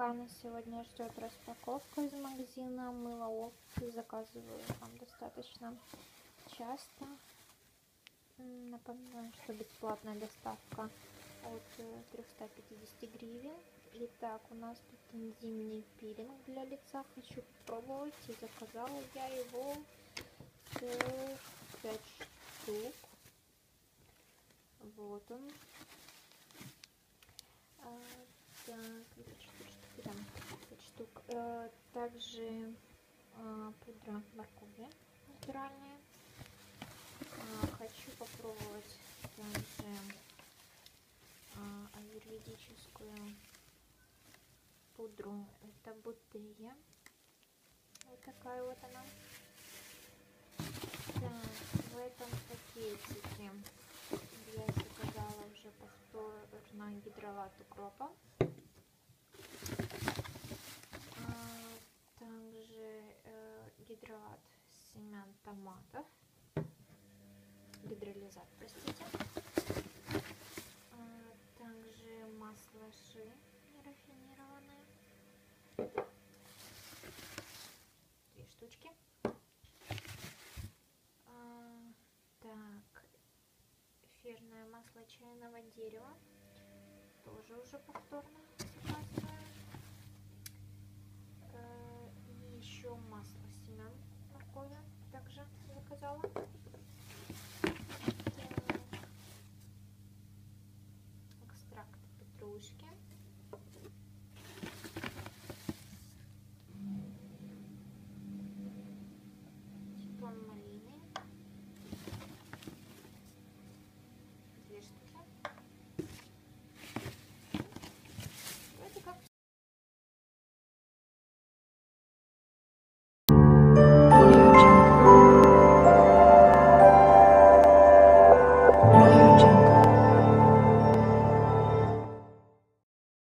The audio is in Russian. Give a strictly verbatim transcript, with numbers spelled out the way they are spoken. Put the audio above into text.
пока нас сегодня ждет распаковка из магазина мыло Опти. Заказываю там достаточно часто. Напоминаю, что бесплатная доставка от трёхсот пятидесяти гривен. Итак, у нас тут зимний пилинг для лица. Хочу попробовать. И заказала я его целых пять штук. Вот он. А, так, четыре штуки, там пять штук. А, также а, пудра моркови натуральная. А, хочу попробовать также а, аюрведическую пудру. Это бутея. Вот такая вот она. Так, в этом пакетике я заказала уже повторно гидролат укропа. А, также э, гидролат семян томатов. Гидролизат, простите. А, также масло ши нерафинированное. Две штучки. А, так, эфирное масло чайного дерева. Тоже уже повторно.